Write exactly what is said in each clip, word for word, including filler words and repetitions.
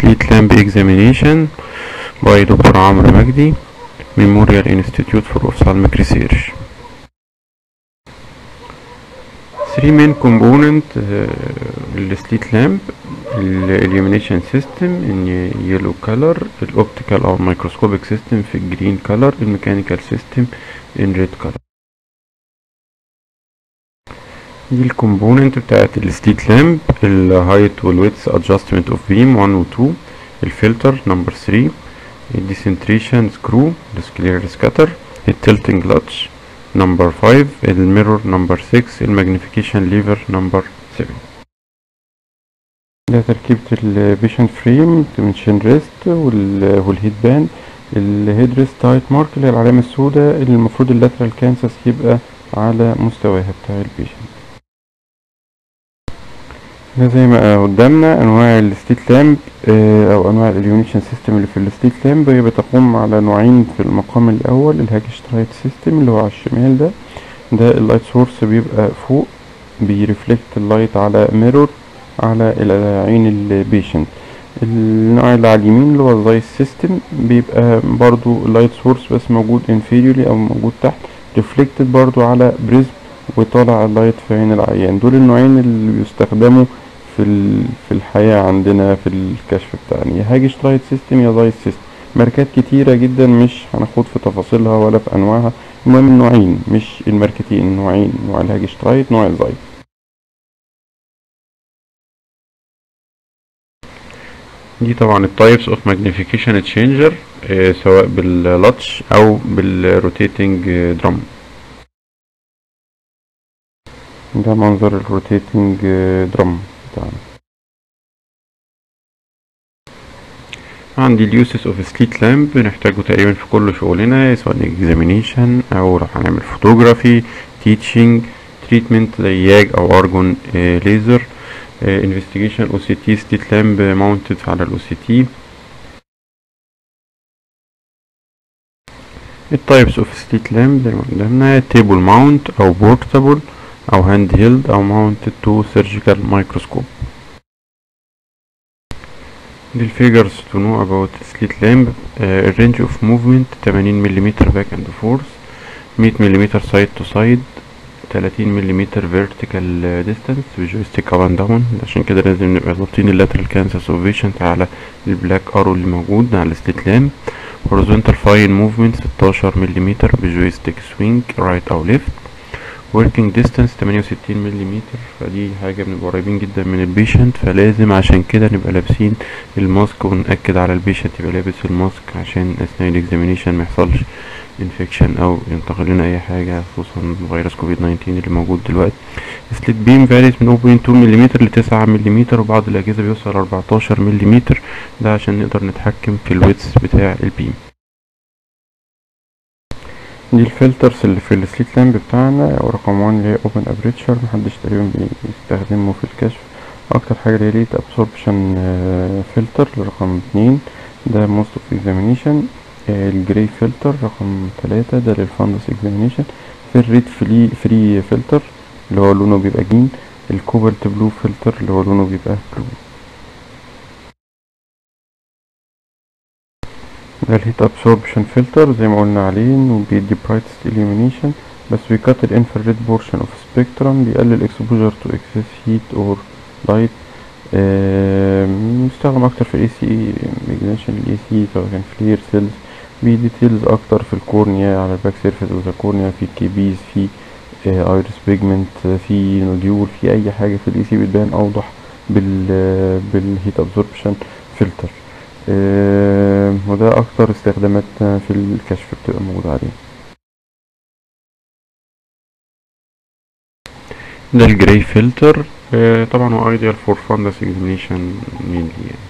Slit Lamp Examination by Doctor Magdy, Memorial Institute for Ophthalmic Research. Three main components uh, Slit lamp: illumination system in yellow color, optical or microscopic system في green color, mechanical system in red color. دي الكومبوننت بتاعت السليت لامب: الهايت والويدث adjustment of beam one و two، الفلتر نمبر three، الديسنتريشن سكرو، السكلير سكاتر، التلتنج لاتش نمبر five، الميرور نمبر six، الماجنيفيكيشن ليفر نمبر seven. ده تركيبة البيشنت فريم، التنشن ريست والهيد باند. الهيد ريست تايت مارك اللي هي العلامة السوداء اللي المفروض اللاترال كانسس يبقى على مستواها بتاع البيشنت. ده زي ما قدامنا انواع الستيت لامب او انواع الاليومينيشن سيستم اللي في الستيت لامب. هي بتقوم على نوعين في المقام الاول: الهاجشترايت سيستم اللي هو على الشمال ده ده اللايت سورس بيبقى فوق بيرفلكت اللايت على ميرور على عين البيشنت. النوع اللي على اليمين اللي هو الزايس سيستم بيبقى برضو اللايت سورس بس موجود انفيريوري او موجود تحت، ريفلكتد برضو على بريزم وطالع اللايت في عين العيان. دول النوعين اللي بيستخدموا في في الحياة عندنا في الكشف بتاعنا، يا هاجشترايت سيستم يا زايس سيستم. ماركات كتيرة جدا مش هناخد في تفاصيلها ولا في انواعها، المهم النوعين مش الماركتين، النوعين، نوع الهاجشترايت نوع الزايس. دي طبعا التايبس اوف ماجنيفيكيشن تشينجر سواء باللاتش او بالروتيتنج درام. ده منظر الروتيتنج درام بتاعنا. عندي اليوسز اوف سليت لامب بنحتاجه تقريبا في كل شغلنا، سواء اكزامينيشن او لو هنعمل فوتوغرافي، تيتشنج، تريتمنت زي ياج او ارجون ليزر، انفستيجيشن او سي تي، سليت لامب ماونتد على الاو سي تي. التايبس اوف سليت لامب زي ما قدامنا: تيبل ماونت او بورتابل او هاند هيلد او mounted to surgical microscope. The figures to know about slit lamp: uh, range of movement eighty millimeter back and forth، one hundred millimeter side to side، thirty millimeter vertical distance بجويستيك up and down. عشان كده لازم نبقى ضابطين اللاترال كانسس اوف بيشنت على البلاك ارو اللي موجود على السليت لامب. horizontal fine movement ستاشر مليمتر بجويستيك سوينج رايت او ليفت. working distance تمانية وستين مليمتر، فدي حاجة بنبقى قريبين جدا من البيشنت، فلازم عشان كده نبقى لابسين الماسك ونأكد على البيشنت يبقى لابس الماسك عشان اثناء الاكزامينيشن محصلش انفكشن او ينتقل لنا اي حاجة، خصوصا فيروس كوفيد تسعة عشر اللي موجود دلوقتي. سليت بيم فاريز من صفر فاصلة اتنين مليمتر ل تسعة مليمتر، وبعض الاجهزة بيوصل اربعتاشر مليمتر، ده عشان نقدر نتحكم في الويدث بتاع البيم. دي الفلترز اللي في السليت لامب بتاعنا. رقم واحد اللي هي اوبن ابريتشر، محدش تقريبا بيستخدمه في الكشف. اكتر حاجه اللي هي ليت ابسوربشن فلتر. رقم اتنين ده موست اوف اكزامينيشن. الجراي فلتر رقم تلاتة ده للفاندس اكزامينيشن. في الريد فري فري فلتر اللي هو لونه بيبقى جين. الكوبالت بلو فلتر اللي هو لونه بيبقى بلو. ده الهيت ابسوربشن فلتر زي ما قلنا عليه انه بيدي برايتست illumination، بس بيكت الانفراريد بورشن اوف سبيكترم، بيقلل اكسبوجر تو اكسس هيت اور لايت. بيستخدم اكتر في الاي سي اكزامينيشن الاي سي سواء كان فلير سيلز. بيديتيلز اكتر في الكورنيا على الباك سيرفيس اوف ذا كورنيا، في كيبيز، في ايرس بيجمنت، في نوديول، في اي حاجه في الاي سي بتبان اوضح بال بالهيت ابسوربشن فلتر. آه وده اكتر استخدامات في الكشف بتبقى موجودة عليه. ده الجراي فلتر، آه طبعا هو ideal for fundus examination mainly يعني.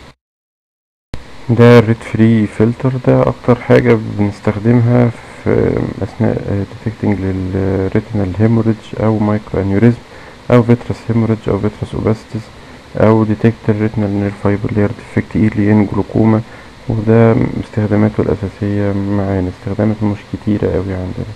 ده الريد فري فلتر، ده اكتر حاجة بنستخدمها في اثناء detecting للريتينال hemorrhage او مايكرو انيوريزم او فيترس hemorrhage او فيترس اوباستس او detect الريتينال نير فايبر اللي هي ارتفكت ايليان جلوكوما. وده استخداماته الأساسية معانا، استخداماته مش كتيرة اوي عندنا.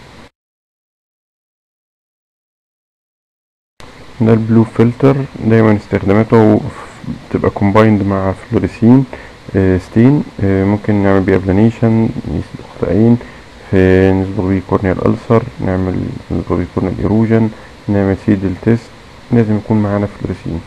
ده البلو فلتر، دايما استخداماته بتبقى كومبايند مع فلوريسين ستين. ممكن نعمل بيه ابلانيشن نقطة عين، في نصبغ بيه كورنيال ألسر، نعمل نصبغ بيه كورنيال ايروجن، نعمل سيدل تيست. لازم يكون معانا فلوريسين.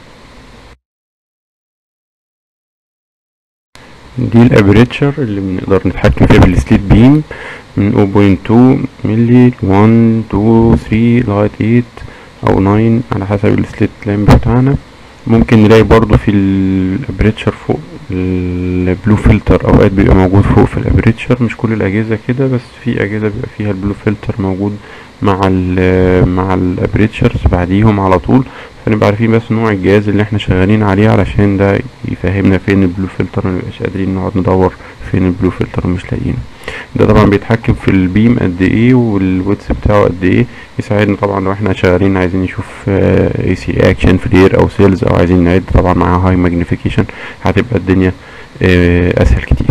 دي الابريتشر اللي بنقدر نتحكم فيها بالسليت بيم من صفر فاصلة اتنين ملي واحد اتنين تلاتة لغاية تمانية او تسعة على حسب السليت لامب بتاعنا. ممكن نلاقي برضو في الابريتشر فوق البلو فلتر، اوقات بيبقى موجود فوق في الابريتشر، مش كل الاجهزه كده، بس في اجهزه بيبقى فيها البلو فلتر موجود مع ال مع الابريتشرز بعديهم على طول، فنبقى عارفين بس نوع الجهاز اللي احنا شغالين عليه علشان ده يفهمنا فين البلو فلتر، منبقاش قادرين نقعد ندور فين البلو فلتر ومش لاقيينه. ده طبعا بيتحكم في البيم قد ايه والويدث بتاعه قد ايه، يساعدنا طبعا لو احنا شغالين عايزين نشوف اي سي اكشن فلير او سيلز، او عايزين نعد طبعا معاها هاي ماجنيفيكيشن، هتبقى الدنيا اه اسهل كتير.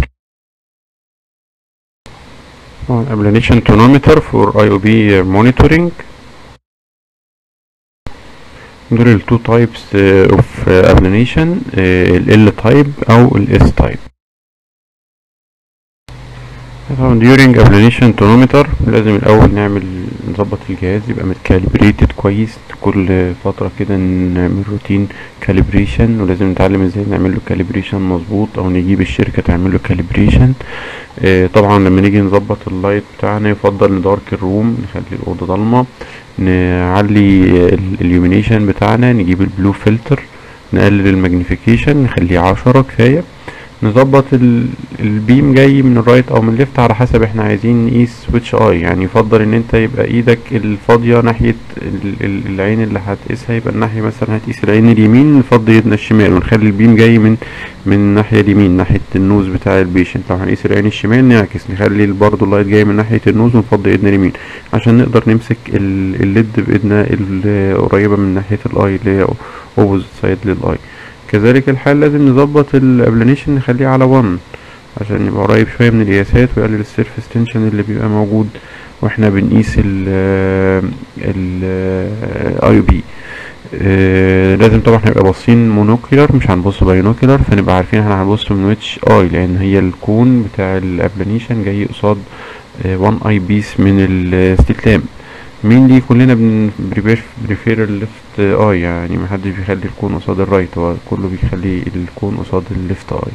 ابلانيشن تونومتر فور اي او بي مونيتورنج. دول التو تايبس اوف ابلانيشن، ال تايب او الاس تايب. طبعا during applanation tonometer لازم الاول نعمل نظبط الجهاز يبقى متكاليبريتد كويس، كل فترة كده نعمل روتين كاليبريشن، ولازم نتعلم ازاي نعمل له كاليبريشن مظبوط او نجيب الشركة تعمل له كاليبريشن. اه طبعا لما نيجي نظبط اللايت بتاعنا يفضل ندارك الروم، نخلي الاوضة ضلمة، نعلي الاليومينيشن بتاعنا، نجيب البلو فلتر، نقلل الماجنيفيكيشن نخليه عشرة كفاية، نظبط البيم جاي من الرايت او من الليفت على حسب احنا عايزين نقيس سويتش اي. يعني يفضل ان انت يبقى ايدك الفاضية ناحية العين اللي هتقيسها، يبقى الناحية مثلا هتقيس العين اليمين نفضي ايدنا الشمال، ونخلي البيم جاي من من الناحية اليمين ناحية النوز بتاع البيشنت. لو هنقيس العين الشمال نعكس، نخلي برضو اللايت جاي من ناحية النوز ونفضي ايدنا اليمين عشان نقدر نمسك الليد بايدنا القريبة من ناحية الاي اللي هي اوبوزيت سايد للاي. كذلك الحال لازم نظبط الابلانيشن نخليه على واحد عشان يبقى قريب شوية من القياسات ويقلل السيرفيس تنشن اللي بيبقى موجود واحنا بنقيس ال ال اي بي. لازم طبعا نبقى باصين مونوكيولار مش هنبص باينوكيولار، فنبقى عارفين احنا هنبص من ويتش اي، لان هي الكون بتاع الابلانيشن جاي قصاد واحد اي بيس من الستيت لامب. مين دي كلنا بريفير الليفت اي، يعني محدش بيخلي الكون قصاد الرايت، هو كله بيخلي الكون قصاد الليفت اي.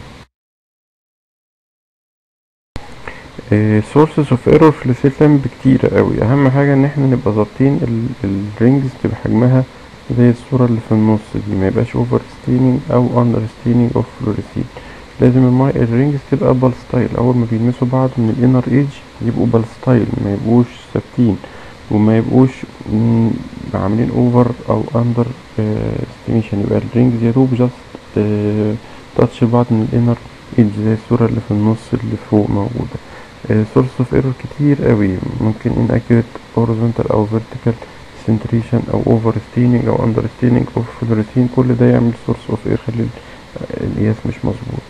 سورسز اوف ايرور في السيت لامب كتيرة قوي، اهم حاجة ان احنا نبقى ظابطين الرينجز تبقى حجمها زي الصورة اللي في النص دي، ما يبقاش اوفر ستيننج او اندر ستيننج اوف فلوريسين. لازم الماي الرينجز تبقى بالستايل، اول ما بيلمسوا بعض من الانر ايدج يبقوا بالستايل، ما يبقوش ثابتين وما يبقوش عاملين اوفر او اندر استيميشن، يبقى الرينجز يدوب جاست تاتش بعض من الانر ايدج زي الصورة اللي في النص اللي فوق موجودة. سورس اوف ايرور كتير قوي، ممكن inaccurate horizontal او vertical centration او over staining او under staining of fluorescein، كل ده يعمل سورس اوف ايرور يخلي القياس مش مظبوط.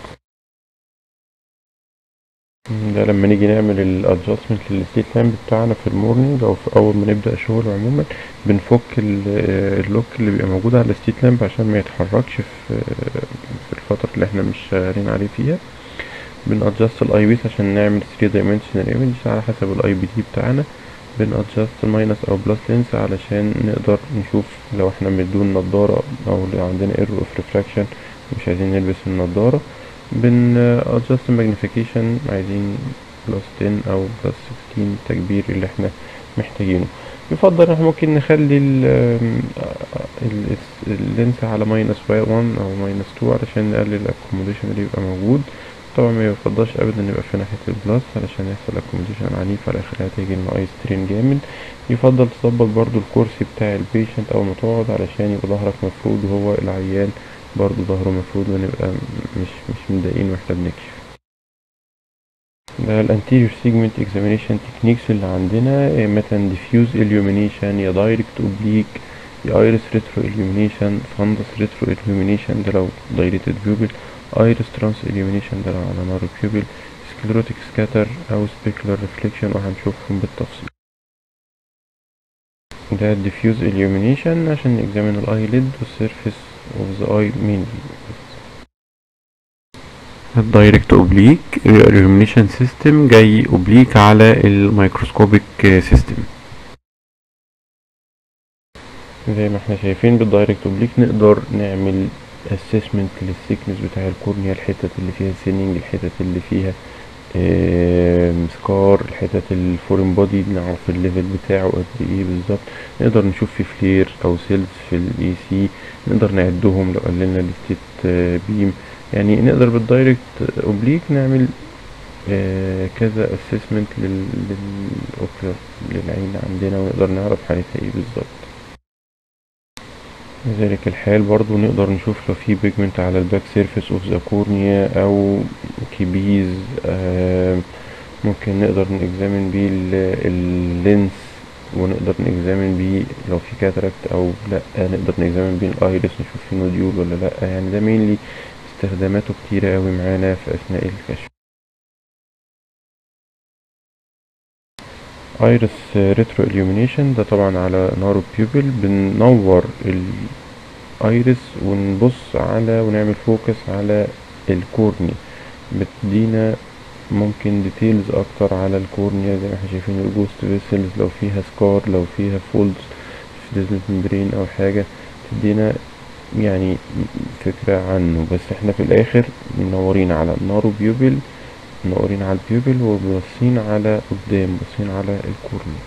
ده لما نيجي نعمل الادجستمنت للستيت لامب بتاعنا في المورنينج او في اول ما نبدا شغل عموما، بنفك اللوك اللي بيبقى موجود على الستيت لامب عشان ما يتحركش في في الفتره اللي احنا مش شغالين عليه فيها. بنادجست الاي بيس عشان نعمل ثري دايمنشنال ايمج على حسب الاي بي دي بتاعنا، بنادجست ماينس او بلس لينس علشان نقدر نشوف لو احنا بدون نضاره او لو عندنا ايرور اوف ريفراكشن مش عايزين نلبس النضاره. بن adjust magnification عايزين بلس عشرة او بلس ستاشر تكبير اللي احنا محتاجينه. يفضل احنا ممكن نخلي اللينس على ماينس واحد او ماينس اتنين علشان نقلل الاكوموديشن اللي يبقى موجود. طبعا ما يفضلش ابدا يبقى في ناحية البلس علشان يحصل اكوموديشن عنيف على اخرها تيجي لنا اي سترين جامد. يفضل تظبط برضو الكرسي بتاع البيشنت اول ما تقعد علشان يبقى ظهرك مفرود وهو العيان برضو ظهره مفروض، ونبقى مش مش مضايقين واحنا بنكشف. ده الانتيريور سيجمنت اكزامينيشن تكنيكس اللي عندنا، مثلا ديفيوز illumination يا دايركت اوبليك يا ايرس ريترو illumination، فاندس ريترو illumination ده لو دايريتد بيوبل، ايرس ترانس illumination ده لو على نارو بيوبل، سكليروتيك سكاتر او سبيكولار ريفليكشن وهنشوفهم بالتفصيل. ده diffuse illumination عشان نexamine الاي ليد والسيرفيس of the eye mainly. الدايركت اوبليك illumination سيستم جاي اوبليك على الميكروسكوبيك سيستم. زي ما احنا شايفين بالدايركت اوبليك نقدر نعمل اسسمنت للثيكنس بتاع الكورنيا، الحتت اللي فيها سيننج، الحتت اللي فيها سكار، الحتت الفورين بودي نعرف الليفل بتاعه قد ايه بالظبط. نقدر نشوف في فلير او سيلز في الاي سي، نقدر نعدهم لو قللنا الستيت بيم. يعني نقدر بالدايركت اوبليك نعمل آه كذا اسسمنت للاوكيولار للعين عندنا، ونقدر نعرف حالتها ايه بالظبط. لذلك الحال برضو نقدر نشوف لو في بيجمنت على الباك سيرفيس اوف ذا كورنيا او كيبيز. آه ممكن نقدر نكزامن بيه اللينس، ونقدر نكزامن بيه لو في كاتراكت او لا، نقدر نكزامن بيه الايرس نشوف فيه نوديول ولا لا. يعني ده مينلي استخداماته كتيرة اوي معانا في اثناء الكشف. ايرس ريترو illumination ده طبعا على نارو بيوبل، بننور الايرس ونبص على ونعمل فوكس على الكورنيا، بتدينا ممكن ديتيلز اكتر على الكورنيا زي ما احنا شايفين الجوست فيسلز، لو فيها سكار، لو فيها فولدز في ديزل ممبرين او حاجة، تدينا يعني فكرة عنه. بس احنا في الاخر منورين على النارو بيوبل، منورين على البيوبل وباصين على قدام، باصين على الكورنيا.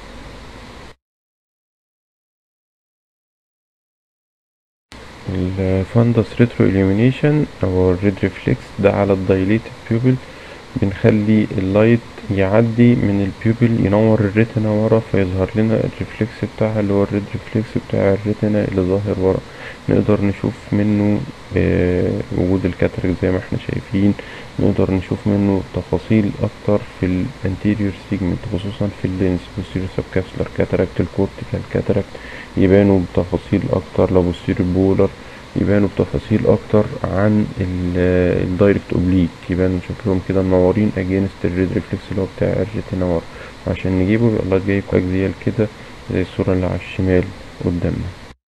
الفاندس ريترو illumination او الريد ريفلكس ده على الدايليتد بيوبل، بنخلي اللايت يعدي من البيوبل ينور الريتنا ورا، فيظهر لنا الريفلكس بتاعها اللي هو الريد ريفلكس بتاع الريتنا اللي ظاهر ورا. نقدر نشوف منه آه وجود الكاتراكت زي ما احنا شايفين، نقدر نشوف منه تفاصيل اكتر في الانتيريور سيجمنت خصوصا في اللينس، بوستيريور سبكابسولار كاتراكت، الكورتيكال كاتراكت يبانوا بتفاصيل اكتر، لو بوستيريور بولر يبانوا بتفاصيل اكتر عن الدايركت اوبليك، يبان شكلهم كده منورين اجينست الريد ريفلكس اللي هو بتاع الريتنا ورا. عشان نجيبه بيبقى الله جايب اكزيال كده زي الصورة اللي على الشمال قدامنا.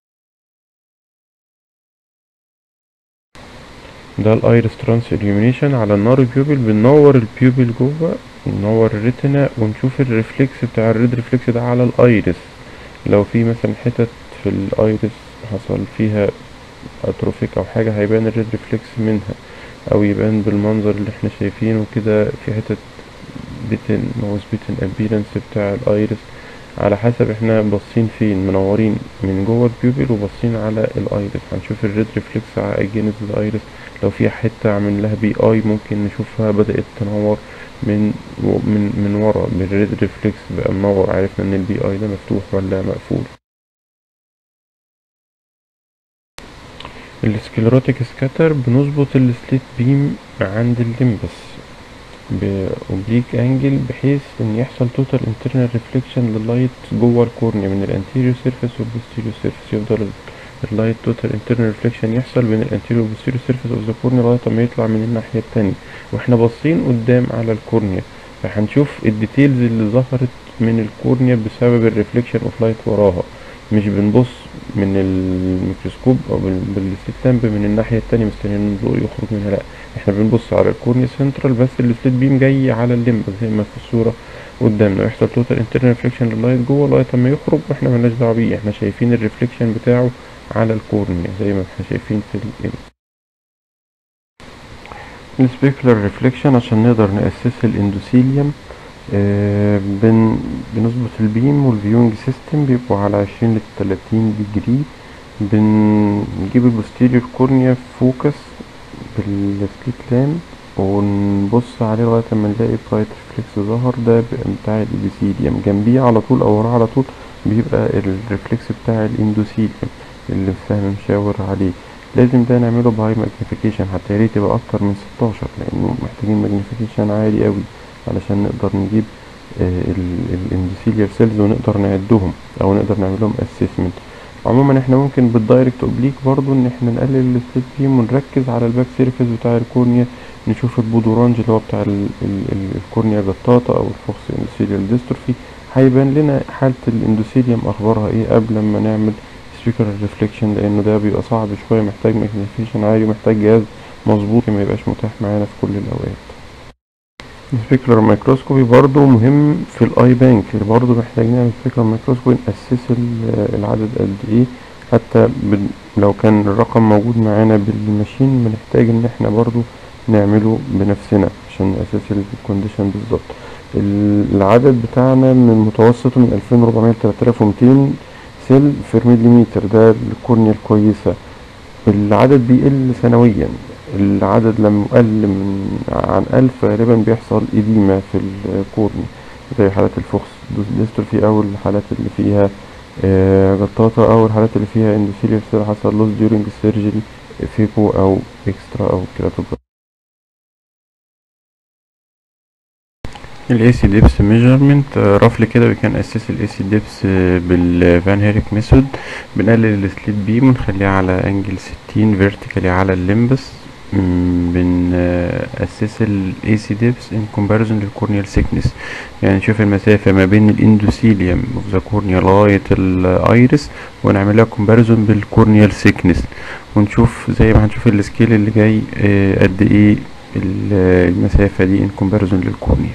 ده الايرس ترانس illumination على النار بيوبل، بننور البيوبل جوه، ننور الريتنا ونشوف الريفلكس بتاع الريد ريفلكس ده على الايرس. لو في مثلا حتت في الايرس حصل فيها اتروفيك او حاجة هيبان الريد ريفلكس منها، او يبان بالمنظر اللي احنا شايفينه كده في حتة بيتن موز بيتن ابيرنس بتاع الايرس، على حسب احنا باصين فين، منورين من جوه البيوبل وباصين على الايرس هنشوف الريد ريفلكس على اجينس الايرس. لو في حتة عامل لها بي اي ممكن نشوفها بدأت تنور من من من ورا بالريد ريفلكس بقى منور، عرفنا ان البي اي ده مفتوح ولا مقفول. السكليروتيك سكاتر بنظبط السليت بيم عند الليمبس بأوبليك انجل بحيث ان يحصل توتال انترنال ريفليكشن لللايت جوه الكورنيا من الانتيريور سيرفيس والبوستيريور سيرفيس، يفضل اللايت توتال انترنال ريفليكشن يحصل بين الانتيريور والبوستيريور سيرفيس اوف ذا كورنيا لغايه ما يطلع من الناحيه التانية واحنا باصين قدام على الكورنيا، فهنشوف الديتيلز اللي ظهرت من الكورنيا بسبب الريفليكشن اوف لايت وراها، مش بنبص من الميكروسكوب او بالسليت لامب من الناحيه التانية مستنيين الضوء يخرج منها، لا احنا بنبص على الكورنيا سنترال بس السليت بيم جاي على الليمب زي ما في الصوره قدامنا، ويحصل توتال انترنال ريفليكشن لللايت جوه لغايه ما يخرج واحنا ملناش دعوه بيه، احنا شايفين الريفليكشن بتاعه على الكورنيا زي ما احنا شايفين في ال السبيكولار ريفليكشن. عشان نقدر نأسس الاندوثيليوم آه بن بنظبط البيم والفيونج سيستم بيبقوا على عشرين لتلاتين ديجري، بنجيب البوستيريور كورنيا فوكس بالسليت لامب ونبص عليه لغاية ما نلاقي برايت ريفلكس ظهر، ده بتاع الابيثيليوم، جنبيه على طول او وراه على طول بيبقى الريفلكس بتاع الاندوثيليوم اللي السهم مشاور عليه. لازم ده نعمله بهاي ماجنيفيكيشن، حتى ياريت تبقى اكتر من ستاشر لانه محتاجين ماجنيفيكيشن عالي قوي علشان نقدر نجيب الاندوثيليال سيلز ونقدر نعدهم او نقدر نعملهم اسسمنت. عموما احنا ممكن بالدايركت اوبليك برضو ان احنا نقلل السليت بيم ونركز على الباك سيرفيس بتاع الكورنيا، نشوف البودورانج اللي هو بتاع ال ال ال الكورنيا جطاطا او الفوكس اندوثيليال ديستروفي، هيبان لنا حالة الاندوثيليوم اخبارها ايه قبل ما نعمل سبيكولار ريفليكشن، لانه ده بيبقى صعب شويه، محتاج ماجنيفيكيشن عالي ومحتاج جهاز مظبوط ما يبقاش متاح معانا في كل الاوقات. السبيكولار مايكروسكوبي برضو مهم في الاي بانك، برضو محتاج نعمل سبيكولار مايكروسكوبي نأسس العدد قد ايه، حتى لو كان الرقم موجود معانا بالماشين بنحتاج ان احنا برضو نعمله بنفسنا عشان نأسس الكونديشن بالظبط. العدد بتاعنا من متوسطه من ألفين وأربعمية ل تلاتة آلاف ومتين سيل في مليمتر، ده الكورنيا الكويسة. العدد بيقل سنويا، العدد لما قل من عن ألف غالبا بيحصل إديمة في الكورنيا زي حالات الفخس ديستروفي أو الحالات اللي فيها جلطاطة أو الحالات اللي فيها اندوثيليال سيل حصل لوس ديورنج السيرجري فيكو أو اكسترا أو كيراتوبلازما. الاي سي ديبس ميجرمنت رفل كده كان اساس الاي سي ديبس بالفان هيريك ميثود. بنقلل السليت بيم ونخليه على انجل ستين فيرتيكالي على الليمبس. بنأسس الاي سي ديبس ان كومباريزون للكورنيال سيكنس، يعني نشوف المسافة ما بين الاندوثيليوم اوف ذا كورنيا لغاية الايرس ونعملها كومباريزون بالكورنيال سيكنس، ونشوف زي ما هنشوف السكيل اللي جاي قد ايه المسافة دي ان كومباريزون للكورنيا.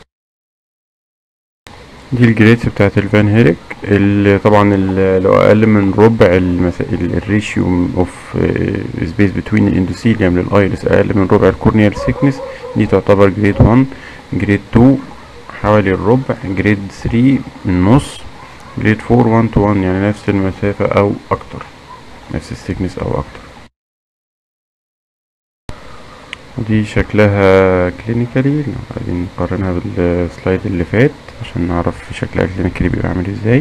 دي الجريدز بتاعت الفان هيريك، اللي طبعا لو اقل من ربع الريشيو اوف سبيس بتوين الاندوثيليوم للايرس اقل من ربع الكورنيال سيكنس دي تعتبر جريد واحد. جريد اتنين حوالي الربع، جريد تلاتة من نص، جريد اربعة واحد تو واحد يعني نفس المسافة او اكتر، نفس السيكنس او اكتر. دي شكلها كلينيكالي، عايزين نقارنها بالسلايد اللي فات عشان نعرف شكلها كلينيكالي بيبقى عامل ازاي.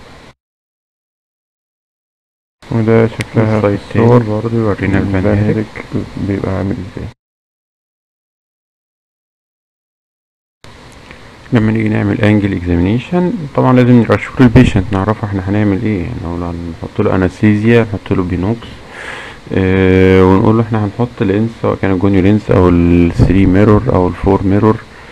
وده شكلها في الصور برضه يورينا الفان هيريك بيبقى عامل ازاي. لما نيجي نعمل انجل اكزامينيشن طبعا لازم نشوف البيشنت نعرف احنا هنعمل ايه، يعني لو هنحط له انستيزيا نحط له بينوكس اه ونقول له احنا هنحط لينس سواء كان الجونيو لينس او الثري ميرور او الفور ميرور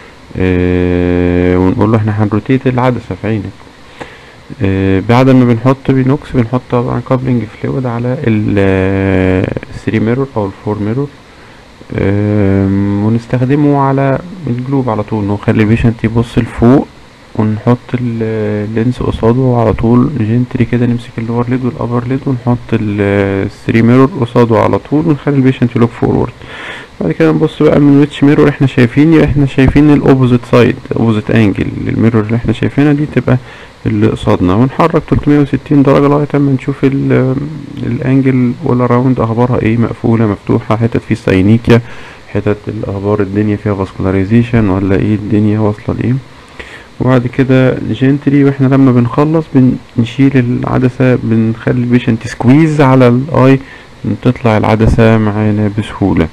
اه ونقول له احنا هنروتيت العدسة في عينك. اه بعد ما بنحط بينوكس بنحط طبعا كابلنج فلويد على الثري ميرور او الفور ميرور اه ونستخدمه على الجلوب على طول، نخلي البيشنت يبص لفوق ونحط اللينس قصاده على طول جنتري كده، نمسك اللور ليد والابر ليد ونحط الثري ميرور قصاده على طول ونخلي البيشنت يلوك فورورد. بعد كده نبص بقى من ويتش ميرور احنا شايفين، احنا شايفين الاوبوزيت سايد اوبوزيت انجل للميرور اللي احنا شايفينها دي تبقى اللي قصادنا، ونحرك تلتمية وستين درجة لغاية اما نشوف الانجل ولا راوند اخبارها ايه، مقفولة مفتوحة، حتت فيه ساينيكيا، حتت الاخبار الدنيا فيها فاسكولاريزيشن ولا ايه الدنيا واصلة لايه. وبعد كده جنتلي واحنا لما بنخلص بنشيل العدسة بنخلي البيشنت سكويز على الاي تطلع العدسة معانا بسهولة.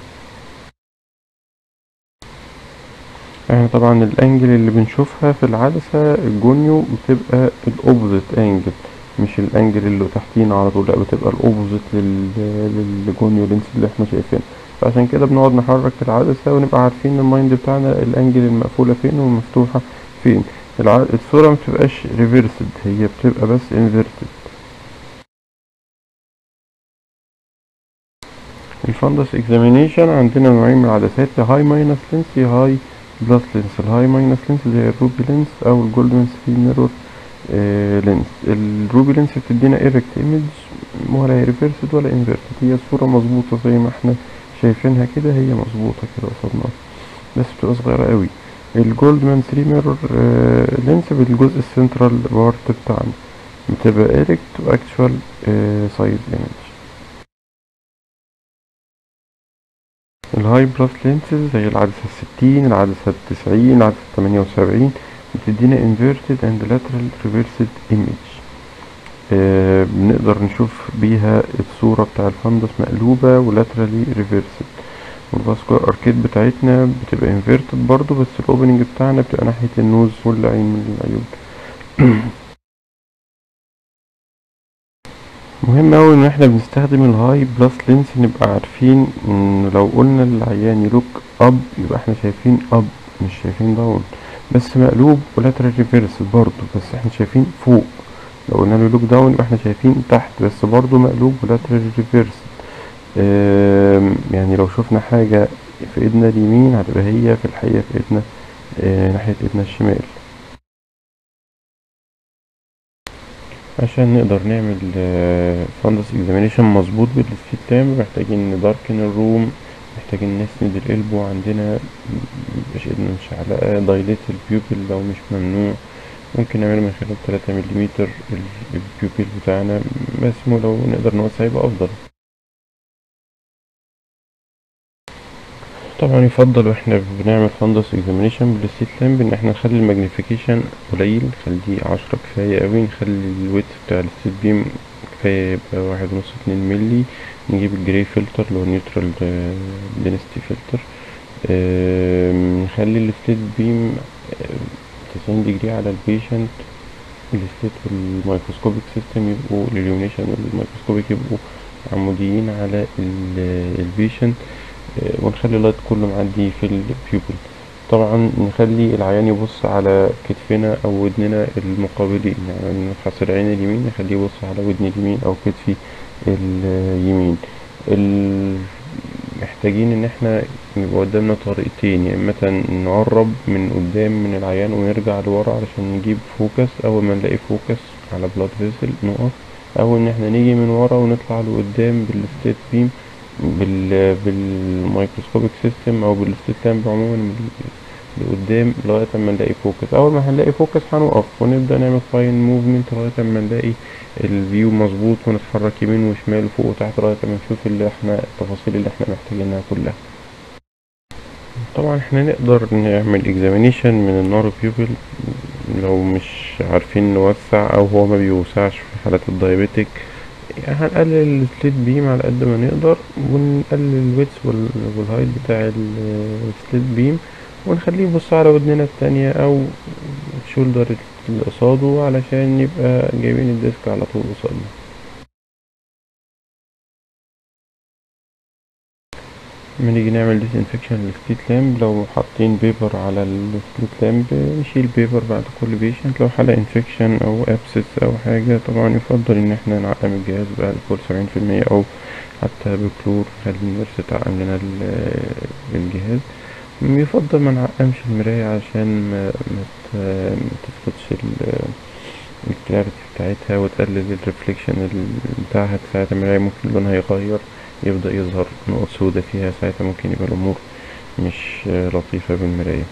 احنا طبعا الانجل اللي بنشوفها في العدسة الجونيو بتبقى الاوبوزيت انجل، مش الانجل اللي تحتينا على طول، لا بتبقى الاوبوزيت للجونيو لينس اللي احنا شايفينه. فعشان كده بنقعد نحرك العدسة ونبقى عارفين المايند بتاعنا الانجل المقفولة فين والمفتوحة فين. الصورة متبقاش ريفيرسد، هي بتبقى بس انفيرتد. الفندس اكزامينيشن عندنا نوعين من العدسات، يا هاي ماينس لينس يا هاي بلس لينس. الهاي ماينس لينس زي الروبي لينس او الجولدمان ثري ميرور لينس. الروبي لينس بتدينا ايركت ايمج ولا هي ريفيرسد ولا انفيرتد، هي الصورة مظبوطة زي ما احنا شايفينها كده، هي مظبوطة كده قصادنا بس بتبقى صغيرة قوي. الجولدمان ثري ميرور لينس بالجزء السنترال بارت بتاعنا بتبقى ايركت واكتشوال سايز ايمج. الهاي بلس لينسز زي العدسة الستين، العدسة التسعين، العدسة التمانية وسبعين بتدينا inverted and lateral reversed image. آه بنقدر نشوف بيها الصورة بتاع الفندس مقلوبة ولاترالي reversed. والفاسكولار اركيد بتاعتنا بتبقى inverted برضو بس الاوبننج بتاعنا بتبقى ناحية النوز والعين من العيون. مهم اوي ان احنا بنستخدم الهاي بلس لينس، نبقى عارفين ان لو قلنا للعيان يلوك اب يبقى احنا شايفين اب مش شايفين داون، بس مقلوب ولاترال ريفيرس برضو بس احنا شايفين فوق لو قلنا له لوك داون يبقى احنا شايفين تحت بس برضو مقلوب ولاترال ريفيرس. يعني لو شفنا حاجة في ايدنا اليمين هتبقى هي في الحقيقة في ايدنا اه ناحية ايدنا الشمال. عشان نقدر نعمل فاندس اكزامينيشن مظبوط بالسليت لامب محتاجين نداركن الروم، محتاجين نسند القلب وعندنا مش ايدنا مشعلقة، دايليت البيوبل لو مش ممنوع ممكن نعمله من خلال تلاتة مليمتر البيوبل بتاعنا، بس لو نقدر نوسع يبقى افضل. طبعا يفضل واحنا بنعمل فاندس اكزامينيشن بالسليت لامب ان احنا نخلي الماجنيفيكيشن قليل، نخليه عشرة كفاية اوي، نخلي الويت بتاع السليت بيم كفاية يبقى واحد ونص اتنين ملي، نجيب الجراي فلتر اللي هو نيوترال دينستي فلتر، نخلي السليت بيم تسعين ديجري على البيشنت، السليت والميكروسكوبيك سيستم يبقوا الاليومينيشن والميكروسكوبيك يبقوا عموديين على البيشنت، ونخلي اللايت كله معدي في البيوبل. طبعا نخلي العيان يبص على كتفنا او ودننا المقابلين، يعني نفحص العين اليمين نخليه يبص على ودني اليمين او كتفي اليمين. محتاجين ان احنا يبقى قدامنا طريقتين، يا اما نقرب من قدام من العيان ونرجع لورا علشان نجيب فوكس، اول ما نلاقي فوكس على بلاد فيسل نقف، او ان احنا نيجي من ورا ونطلع لقدام بالستيت بيم بال بالميكروسكوبيك سيستم او بالستيت لامب عموما لقدام لغايه اما نلاقي فوكس. اول ما هنلاقي فوكس هنقف ونبدا نعمل فاين موفمنت لغايه اما نلاقي الفيو مظبوط، ونتحرك يمين وشمال وفوق وتحت لغايه اما نشوف اللي احنا التفاصيل اللي احنا محتاجينها كلها. طبعا احنا نقدر نعمل اكزامينيشن من النار بيوبل لو مش عارفين نوسع او هو ما بيوسعش في حالة الدايابيتك، يعني هنقلل السليت بيم على قد ما نقدر، ونقلل الويتس والهايت بتاع السليت بيم، ونخليه يبص على ودننا التانية او الشولدر اللي قصاده علشان يبقى جايبين الديسك على طول قصادنا. لما نيجي نعمل ديس انفكشن للسليت لامب، لو حاطين بيبر على السليت لامب نشيل بيبر بعد كل بيشنت. لو حالة انفكشن او ابسس او حاجة طبعا يفضل ان احنا نعقم الجهاز بالكحول سبعين في المية او حتى بكلور، نخلي النيرس تعقم لنا الجهاز. يفضل ما نعقمش المراية عشان ما, ما تفقدش الكلاريتي بتاعتها وتقلل الريفليكشن بتاعها، ساعة المراية ممكن لونها يغير يبدأ يظهر نقط سودة فيها، ساعتها ممكن يبقى الأمور مش لطيفة بالمراية.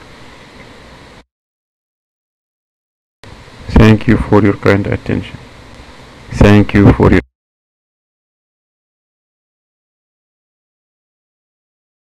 Thank you for your kind attention. Thank you for your